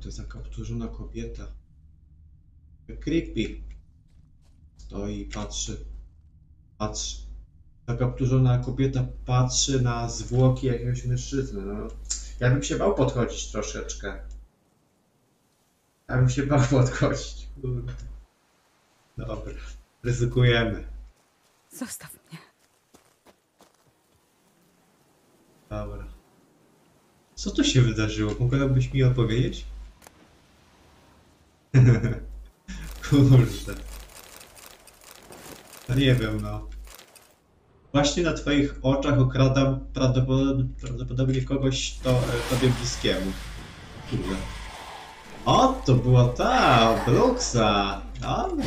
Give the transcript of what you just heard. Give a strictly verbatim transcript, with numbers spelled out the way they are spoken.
Kurde, zakapturzona kobieta. Creepy. Stoi i patrzy. Patrzy. Zakapturzona kobieta patrzy na zwłoki jakiegoś mężczyzny. No, ja bym się bał podchodzić troszeczkę. Ja bym się bał podchodzić. Kurde. Dobra, ryzykujemy. Zostaw mnie. Dobra. Co tu się wydarzyło? Mogłabyś mi opowiedzieć? Kurde. No nie wiem, no. Właśnie na twoich oczach okradam prawdopodobnie, prawdopodobnie kogoś to, tobie bliskiemu. Kurde. O, to była ta, Bruxa.